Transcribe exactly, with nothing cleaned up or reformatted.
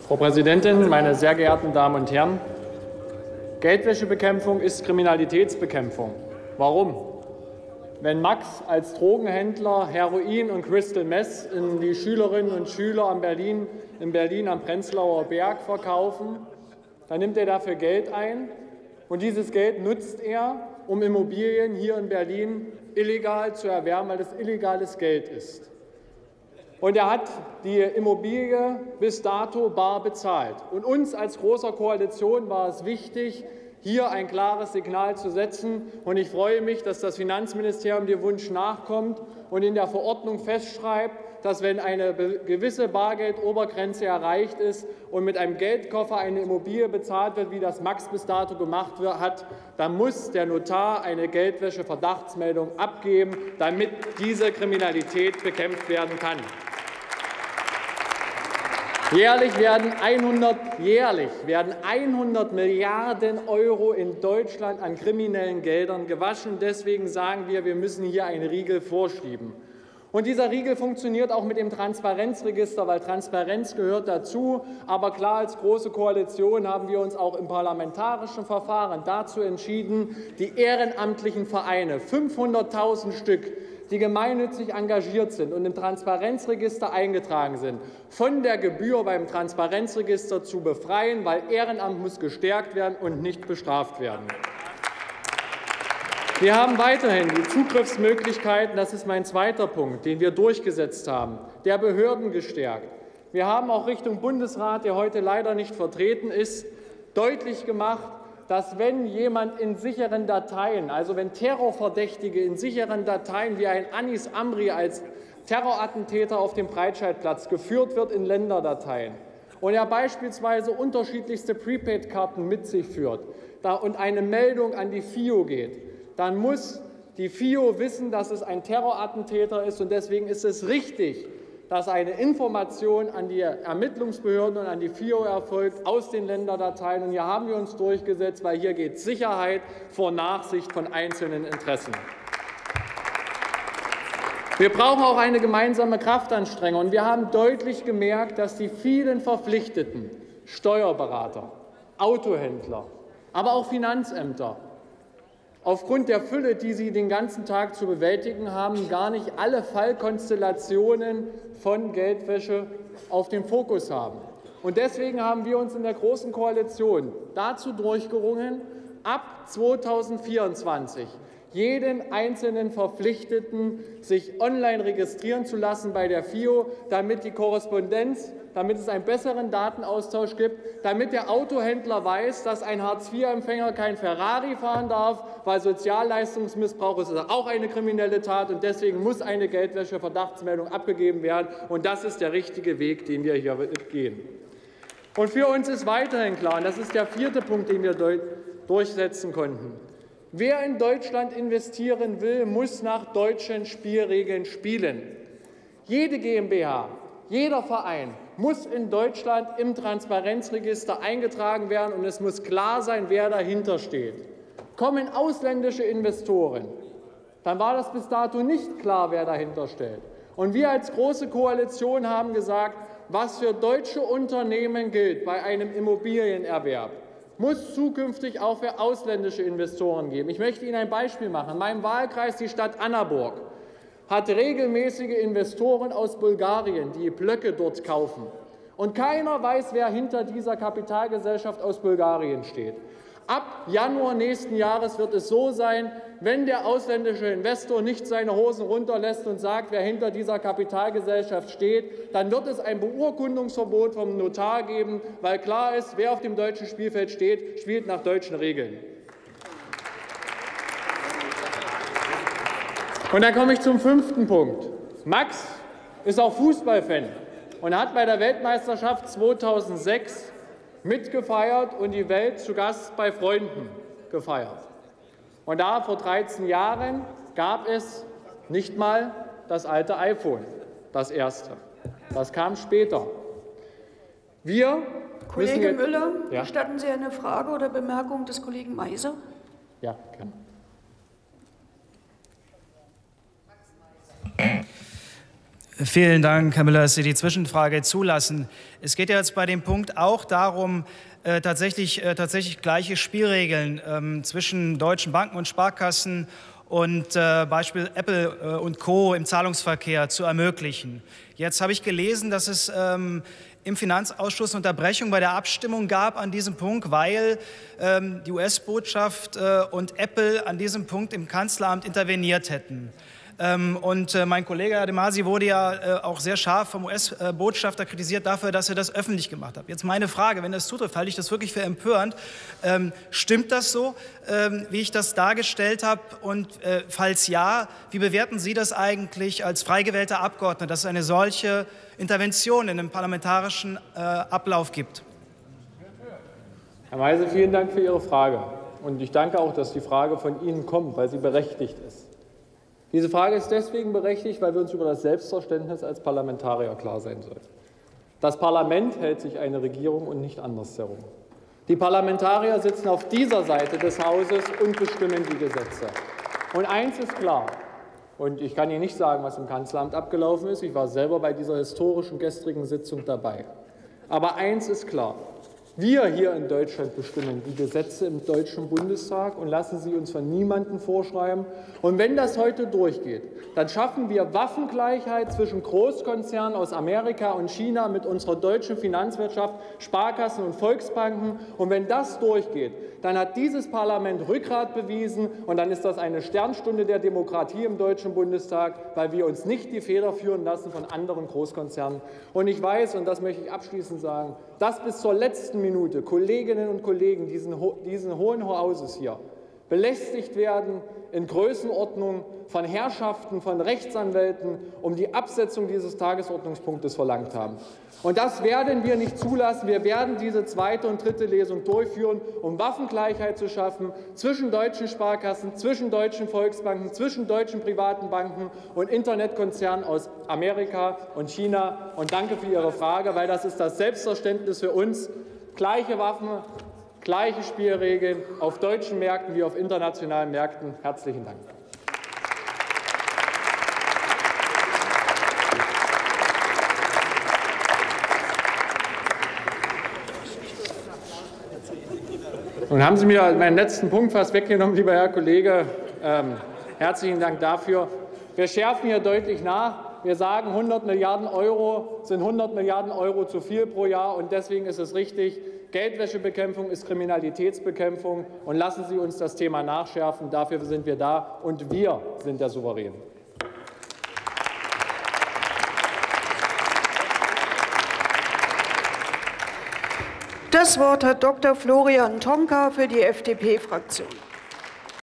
Frau Präsidentin, meine sehr geehrten Damen und Herren! Geldwäschebekämpfung ist Kriminalitätsbekämpfung. Warum? Wenn Max als Drogenhändler Heroin und Crystal Meth in die Schülerinnen und Schüler in Berlin, in Berlin am Prenzlauer Berg verkaufen, dann nimmt er dafür Geld ein und dieses Geld nutzt er, um Immobilien hier in Berlin illegal zu erwerben, weil das illegales Geld ist. Und er hat die Immobilie bis dato bar bezahlt. Und uns als Großer Koalition war es wichtig, hier ein klares Signal zu setzen. Und ich freue mich, dass das Finanzministerium dem Wunsch nachkommt und in der Verordnung festschreibt, dass, wenn eine gewisse Bargeldobergrenze erreicht ist und mit einem Geldkoffer eine Immobilie bezahlt wird, wie das Max bis dato gemacht hat, dann muss der Notar eine Geldwäsche-Verdachtsmeldung abgeben, damit diese Kriminalität bekämpft werden kann. Jährlich werden hundert, jährlich werden hundert Milliarden Euro in Deutschland an kriminellen Geldern gewaschen. Deswegen sagen wir, wir müssen hier einen Riegel vorschieben. Und dieser Riegel funktioniert auch mit dem Transparenzregister, weil Transparenz gehört dazu. Aber klar, als Große Koalition haben wir uns auch im parlamentarischen Verfahren dazu entschieden, die ehrenamtlichen Vereine, fünfhunderttausend Stück, die gemeinnützig engagiert sind und im Transparenzregister eingetragen sind, von der Gebühr beim Transparenzregister zu befreien, weil Ehrenamt muss gestärkt werden und nicht bestraft werden. Wir haben weiterhin die Zugriffsmöglichkeiten, das ist mein zweiter Punkt, den wir durchgesetzt haben, der Behörden gestärkt. Wir haben auch Richtung Bundesrat, der heute leider nicht vertreten ist, deutlich gemacht, dass, wenn jemand in sicheren Dateien, also wenn Terrorverdächtige in sicheren Dateien wie ein Anis Amri als Terrorattentäter auf dem Breitscheidplatz geführt wird in Länderdateien und er beispielsweise unterschiedlichste Prepaid-Karten mit sich führt und eine Meldung an die F I O geht, dann muss die F I O wissen, dass es ein Terrorattentäter ist. Und deswegen ist es richtig, dass eine Information an die Ermittlungsbehörden und an die F I O erfolgt aus den Länderdateien. Und hier haben wir uns durchgesetzt, weil hier geht Sicherheit vor Nachsicht von einzelnen Interessen. Wir brauchen auch eine gemeinsame Kraftanstrengung. Und wir haben deutlich gemerkt, dass die vielen Verpflichteten, Steuerberater, Autohändler, aber auch Finanzämter, aufgrund der Fülle, die sie den ganzen Tag zu bewältigen haben, gar nicht alle Fallkonstellationen von Geldwäsche auf dem Fokus haben. Und deswegen haben wir uns in der Großen Koalition dazu durchgerungen, ab zweitausendvierundzwanzig jeden einzelnen Verpflichteten sich online registrieren zu lassen bei der F I O, damit die Korrespondenz, damit es einen besseren Datenaustausch gibt, damit der Autohändler weiß, dass ein Hartz-vier-Empfänger kein Ferrari fahren darf, weil Sozialleistungsmissbrauch ist auch eine kriminelle Tat und deswegen muss eine Geldwäsche-Verdachtsmeldung abgegeben werden. Und das ist der richtige Weg, den wir hier gehen. Und für uns ist weiterhin klar, und das ist der vierte Punkt, den wir durchsetzen konnten: Wer in Deutschland investieren will, muss nach deutschen Spielregeln spielen. Jede GmbH, jeder Verein muss in Deutschland im Transparenzregister eingetragen werden, und es muss klar sein, wer dahinter steht. Kommen ausländische Investoren, dann war das bis dato nicht klar, wer dahinter steht. Und wir als Große Koalition haben gesagt, was für deutsche Unternehmen gilt bei einem Immobilienerwerb, muss zukünftig auch für ausländische Investoren geben. Ich möchte Ihnen ein Beispiel machen. In meinem Wahlkreis, die Stadt Annaburg, hat regelmäßige Investoren aus Bulgarien, die Blöcke dort kaufen. Und keiner weiß, wer hinter dieser Kapitalgesellschaft aus Bulgarien steht. Ab Januar nächsten Jahres wird es so sein, wenn der ausländische Investor nicht seine Hosen runterlässt und sagt, wer hinter dieser Kapitalgesellschaft steht, dann wird es ein Beurkundungsverbot vom Notar geben, weil klar ist, wer auf dem deutschen Spielfeld steht, spielt nach deutschen Regeln. Und dann komme ich zum fünften Punkt. Max ist auch Fußballfan und hat bei der Weltmeisterschaft zweitausendsechs mitgefeiert und die Welt zu Gast bei Freunden gefeiert. Und da vor dreizehn Jahren gab es nicht mal das alte iPhone, das erste. Das kam später. Wir Kollege Müller, ja? Gestatten Sie eine Frage oder Bemerkung des Kollegen Meiser? Ja, gerne. Vielen Dank, Herr Müller, dass Sie die Zwischenfrage zulassen. Es geht ja jetzt bei dem Punkt auch darum, äh, tatsächlich, äh, tatsächlich gleiche Spielregeln ähm, zwischen deutschen Banken und Sparkassen und äh, Beispiel Apple äh, und Co. im Zahlungsverkehr zu ermöglichen. Jetzt habe ich gelesen, dass es ähm, im Finanzausschuss eine Unterbrechung bei der Abstimmung gab an diesem Punkt, weil ähm, die U S-Botschaft äh, und Apple an diesem Punkt im Kanzleramt interveniert hätten. Und mein Kollege Herr de Masi wurde ja auch sehr scharf vom U S-Botschafter kritisiert dafür, dass er das öffentlich gemacht hat. Jetzt meine Frage, wenn das zutrifft, halte ich das wirklich für empörend. Ähm, stimmt das so, ähm, wie ich das dargestellt habe? Und äh, falls ja, wie bewerten Sie das eigentlich als frei gewählter Abgeordneter, dass es eine solche Intervention in einem parlamentarischen äh, Ablauf gibt? Herr Meise, vielen Dank für Ihre Frage. Und ich danke auch, dass die Frage von Ihnen kommt, weil sie berechtigt ist. Diese Frage ist deswegen berechtigt, weil wir uns über das Selbstverständnis als Parlamentarier klar sein sollten. Das Parlament hält sich eine Regierung und nicht andersherum. Die Parlamentarier sitzen auf dieser Seite des Hauses und bestimmen die Gesetze. Und eins ist klar, und ich kann Ihnen nicht sagen, was im Kanzleramt abgelaufen ist, ich war selber bei dieser historischen gestrigen Sitzung dabei. Aber eins ist klar, wir hier in Deutschland bestimmen die Gesetze im Deutschen Bundestag und lassen sie uns von niemandem vorschreiben. Und wenn das heute durchgeht, dann schaffen wir Waffengleichheit zwischen Großkonzernen aus Amerika und China mit unserer deutschen Finanzwirtschaft, Sparkassen und Volksbanken. Und wenn das durchgeht, dann hat dieses Parlament Rückgrat bewiesen und dann ist das eine Sternstunde der Demokratie im Deutschen Bundestag, weil wir uns nicht die Feder führen lassen von anderen Großkonzernen. Und ich weiß, und das möchte ich abschließend sagen, dass bis zur letzten Minute Kolleginnen und Kollegen diesen, diesen Hohen Hauses hier belästigt werden in Größenordnung von Herrschaften, von Rechtsanwälten, um die Absetzung dieses Tagesordnungspunktes verlangt haben. Und das werden wir nicht zulassen. Wir werden diese zweite und dritte Lesung durchführen, um Waffengleichheit zu schaffen zwischen deutschen Sparkassen, zwischen deutschen Volksbanken, zwischen deutschen privaten Banken und Internetkonzernen aus Amerika und China. Und danke für Ihre Frage, weil das ist das Selbstverständnis für uns. Gleiche Waffen, gleiche Spielregeln auf deutschen Märkten wie auf internationalen Märkten. Herzlichen Dank. Nun haben Sie mir meinen letzten Punkt fast weggenommen, lieber Herr Kollege. Ähm, herzlichen Dank dafür. Wir schärfen hier deutlich nach. Wir sagen, hundert Milliarden Euro sind hundert Milliarden Euro zu viel pro Jahr. Und deswegen ist es richtig, Geldwäschebekämpfung ist Kriminalitätsbekämpfung. Und lassen Sie uns das Thema nachschärfen. Dafür sind wir da. Und wir sind der Souverän. Das Wort hat Doktor Florian Tomka für die F D P-Fraktion.